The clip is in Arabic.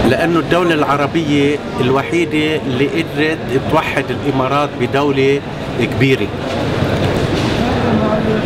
لأنه الدولة العربية الوحيدة اللي قدرت توحد الإمارات بدولة كبيرة.